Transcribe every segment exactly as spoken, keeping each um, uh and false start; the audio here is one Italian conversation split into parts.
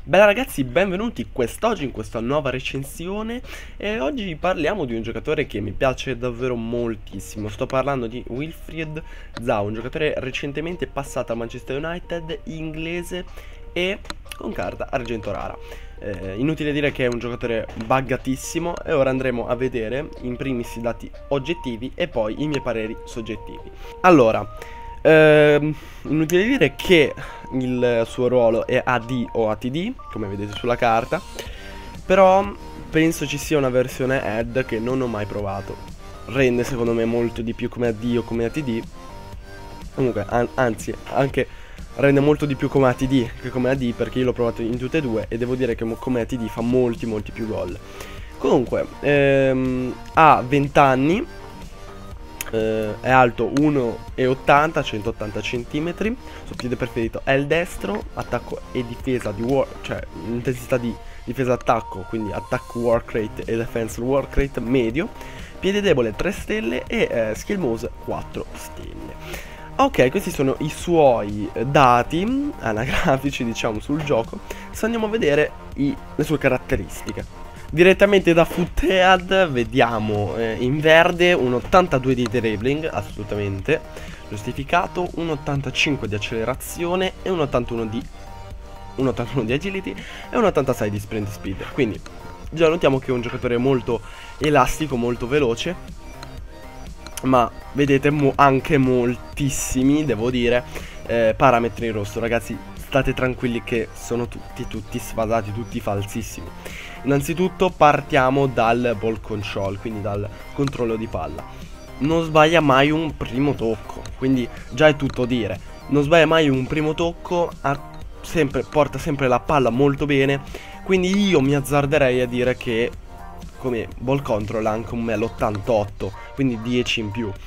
Bella ragazzi, benvenuti quest'oggi in questa nuova recensione e oggi parliamo di un giocatore che mi piace davvero moltissimo. Sto parlando di Wilfried Zaha, un giocatore recentemente passato a Manchester United, inglese e con carta argento rara. Eh, inutile dire che è un giocatore buggatissimo e ora andremo a vedere in primis i dati oggettivi e poi i miei pareri soggettivi. Allora, ehm, inutile dire che il suo ruolo è A D o A T D, come vedete sulla carta, però penso ci sia una versione A D che non ho mai provato. Rende secondo me molto di più come A D o come A T D. Comunque, an anzi, anche rende molto di più come A T D che come A D, perché io l'ho provato in tutte e due e devo dire che come A T D fa molti molti più gol. Comunque, ehm, ha venti anni, eh, è alto uno e ottanta, centottanta centimetri, suo piede preferito è il destro, attacco e difesa di war, cioè intensità di difesa attacco, quindi attack work rate e defense work rate medio, piede debole tre stelle e eh, skill mouse quattro stelle. Ok, questi sono i suoi dati anagrafici, diciamo, sul gioco. Se andiamo a vedere i, le sue caratteristiche. Direttamente da Footed vediamo eh, in verde un ottantadue di dribbling, assolutamente giustificato, un ottantacinque di accelerazione e un ottantuno di, un ottantuno di agility e un ottantasei di sprint speed. Quindi già notiamo che è un giocatore molto elastico, molto veloce, ma vedete mo anche moltissimi, devo dire, eh, parametri in rosso. Ragazzi, state tranquilli che sono tutti tutti sfasati, tutti falsissimi. Innanzitutto partiamo dal ball control, quindi dal controllo di palla. Non sbaglia mai un primo tocco, quindi già è tutto dire. Non sbaglia mai un primo tocco, ha sempre, porta sempre la palla molto bene, quindi io mi azzarderei a dire che come ball control ha anche un me l'ottantotto, quindi dieci in più.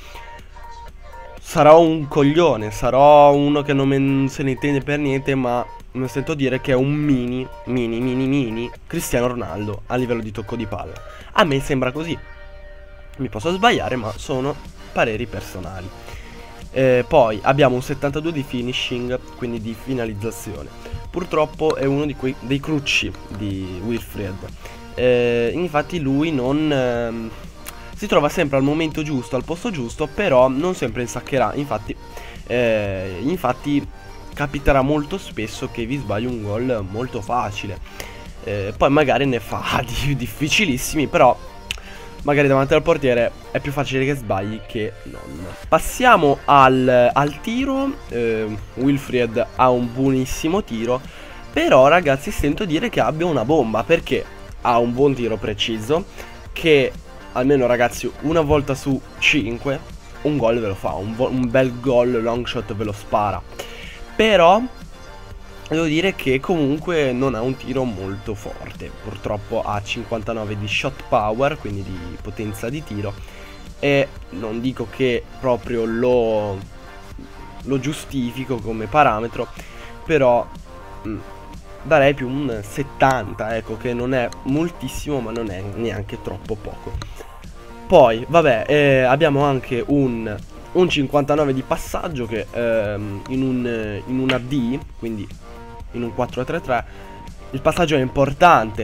Sarò un coglione, sarò uno che non, me, non se ne intende per niente, ma mi sento dire che è un mini, mini, mini, mini Cristiano Ronaldo a livello di tocco di palla. A me sembra così. Mi posso sbagliare, ma sono pareri personali. Eh, poi abbiamo un settantadue di finishing, quindi di finalizzazione. Purtroppo è uno di quei, dei crucci di Wilfried. Eh, infatti lui non... Ehm, si trova sempre al momento giusto, al posto giusto, però non sempre insaccherà. Infatti, eh, infatti capiterà molto spesso che vi sbagli un gol molto facile. Eh, poi magari ne fa di difficilissimi, però magari davanti al portiere è più facile che sbagli che non. Passiamo al, al tiro. eh, Wilfried ha un buonissimo tiro, però ragazzi sento dire che abbia una bomba, perché ha un buon tiro preciso, che almeno ragazzi una volta su cinque un gol ve lo fa, un, un bel gol long shot ve lo spara. Però devo dire che comunque non ha un tiro molto forte, purtroppo ha cinquantanove di shot power, quindi di potenza di tiro, e non dico che proprio lo, lo giustifico come parametro, però mh, darei più un settanta, ecco, che non è moltissimo ma non è neanche troppo poco. Poi vabbè, eh, abbiamo anche un, un cinquantanove di passaggio che ehm, in, un, in una D, quindi in un quattro tre tre, il passaggio è importante.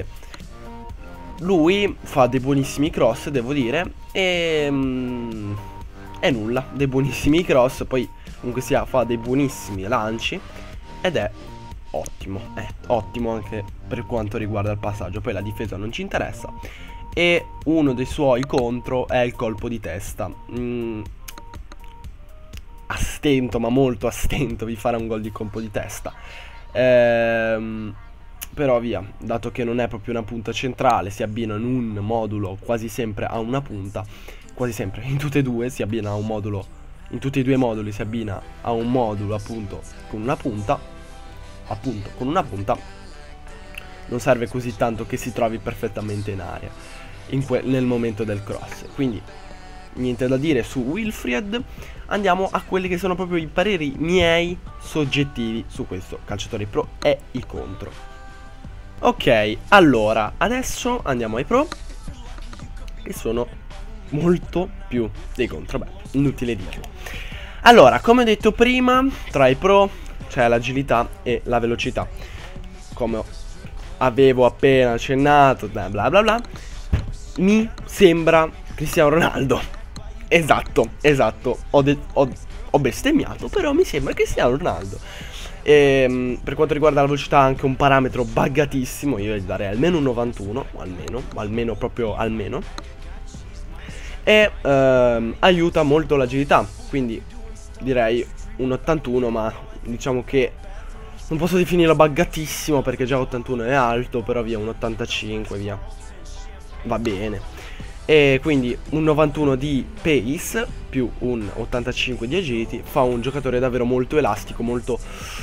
Lui fa dei buonissimi cross, devo dire, e mm, è nulla, dei buonissimi cross, poi comunque sia fa dei buonissimi lanci ed è ottimo, è ottimo anche per quanto riguarda il passaggio. Poi la difesa non ci interessa. E uno dei suoi contro è il colpo di testa. mm, A stento, ma molto a stento vi farà un gol di colpo di testa. Ehm, però via, dato che non è proprio una punta centrale, si abbina in un modulo quasi sempre a una punta. Quasi sempre, in tutte e due si abbina a un modulo. In tutti e due i moduli si abbina a un modulo appunto con una punta. Appunto con una punta. Non serve così tanto che si trovi perfettamente in aria in nel momento del cross. Quindi niente da dire su Wilfried. Andiamo a quelli che sono proprio i pareri miei soggettivi su questo calciatore pro e i contro. Ok, allora adesso andiamo ai pro, che sono molto più dei contro. Beh, inutile dirlo. Allora, come ho detto prima, tra i pro c'è l'agilità e la velocità. Come ho avevo appena accennato, bla bla bla bla, mi sembra Cristiano Ronaldo. Esatto, esatto, ho, ho, ho bestemmiato, però mi sembra Cristiano Ronaldo. E, per quanto riguarda la velocità, anche un parametro buggatissimo, io gli darei almeno un novantuno, o almeno, almeno proprio almeno. E ehm, aiuta molto l'agilità, quindi direi un ottantuno, ma diciamo che non posso definirlo buggatissimo perché già ottantuno è alto, però via un ottantacinque, via, va bene. E quindi un novantuno di pace più un ottantacinque di agility fa un giocatore davvero molto elastico, molto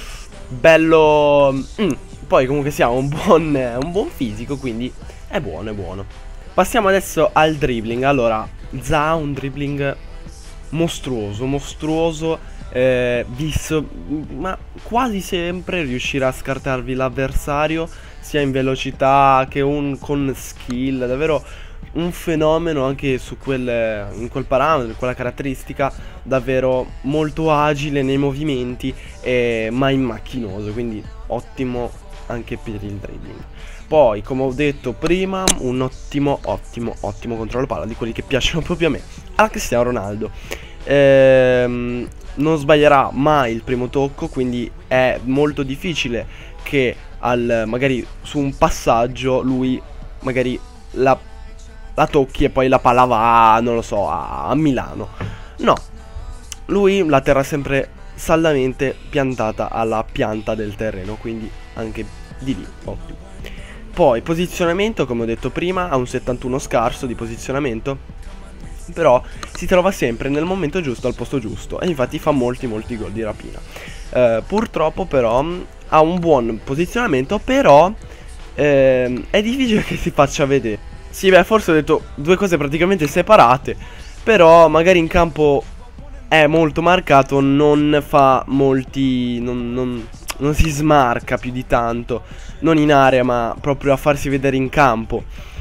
bello. mm. Poi comunque si ha un buon, un buon fisico, quindi è buono, è buono. Passiamo adesso al dribbling. Allora, Zaha ha un dribbling mostruoso, mostruoso, eh, visto, ma quasi sempre riuscirà a scartarvi l'avversario, sia in velocità che un, con skill, davvero un fenomeno anche su quel, in quel parametro, in quella caratteristica, davvero molto agile nei movimenti, eh, ma macchinoso, quindi ottimo anche per il dribbling. Poi, come ho detto prima, un ottimo, ottimo, ottimo controllo palla, di quelli che piacciono proprio a me, a Cristiano Ronaldo. Ehm, non sbaglierà mai il primo tocco, quindi è molto difficile che al, magari su un passaggio lui magari la, la tocchi e poi la palla va, non lo so, a, a Milano. No, lui la terrà sempre saldamente piantata alla pianta del terreno, quindi anche di lì, ottimo. Poi posizionamento, come ho detto prima, ha un settantuno scarso di posizionamento, però si trova sempre nel momento giusto al posto giusto, e infatti fa molti molti gol di rapina. eh, Purtroppo però ha un buon posizionamento, però eh, è difficile che si faccia vedere. Sì, beh, forse ho detto due cose praticamente separate, però magari in campo è molto marcato, non fa molti, non, non, non si smarca più di tanto, non in area ma proprio a farsi vedere in campo,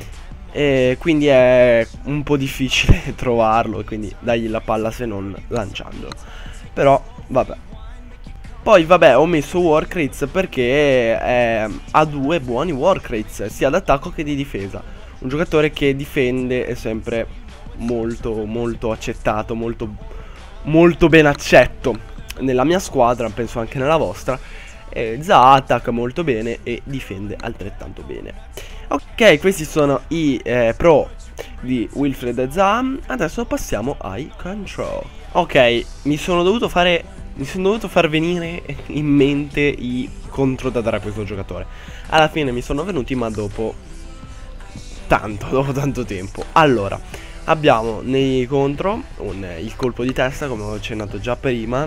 e quindi è un po' difficile trovarlo e quindi dargli la palla se non lanciandolo. Però vabbè. Poi vabbè, ho messo work rates perché è, ha due buoni work rates, sia d'attacco che di difesa. Un giocatore che difende è sempre molto molto accettato, molto molto ben accetto nella mia squadra, penso anche nella vostra. eh, Zaha attacca molto bene e difende altrettanto bene. Ok, questi sono i eh, pro di Wilfried Zaha. Adesso passiamo ai control. Ok, mi sono dovuto fare mi sono dovuto far venire in mente i contro da dare a questo giocatore. Alla fine mi sono venuti, ma dopo tanto, dopo tanto tempo. Allora, abbiamo nei contro un, il colpo di testa, come ho accennato già prima.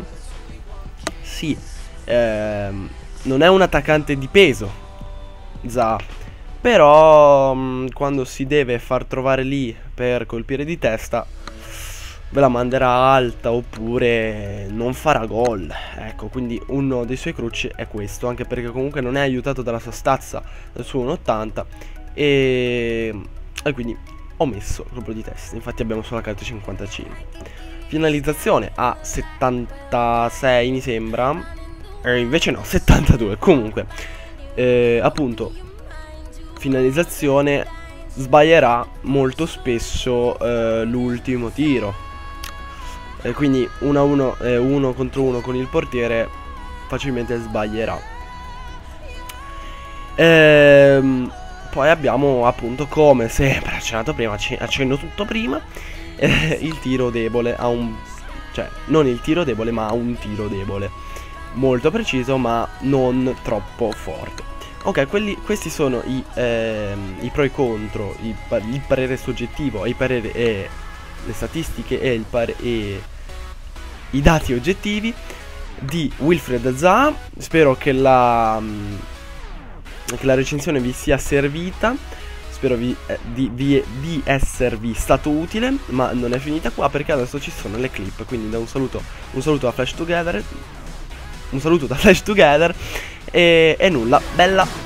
Sì, ehm, non è un attaccante di peso Zaha, però mh, quando si deve far trovare lì per colpire di testa ve la manderà alta oppure non farà gol. Ecco, quindi uno dei suoi cruci è questo, anche perché comunque non è aiutato dalla sua stazza del suo uno ottanta, e, e quindi ho messo il colpo di testa. Infatti abbiamo solo la carta cinquantacinque. Finalizzazione a settantasei mi sembra, e invece no, settantadue. Comunque eh, appunto, finalizzazione, sbaglierà molto spesso eh, l'ultimo tiro, e quindi uno a uno, eh, uno contro uno con il portiere facilmente sbaglierà. Ehm, poi abbiamo appunto, come sempre accennato prima, accenno tutto prima, eh, il tiro debole. Ha un, cioè non il tiro debole, ma ha un tiro debole molto preciso ma non troppo forte. Ok, quelli, questi sono i, ehm, i pro e contro, i, il parere soggettivo, i pareri e le statistiche e, il pare, e i dati oggettivi di Wilfried Zaha. Spero che la, che la recensione vi sia servita, spero vi, eh, di, vi, di esservi stato utile, ma non è finita qua perché adesso ci sono le clip. Quindi da un saluto, un saluto a Flash Together, un saluto da Flash Together e, e nulla, bella!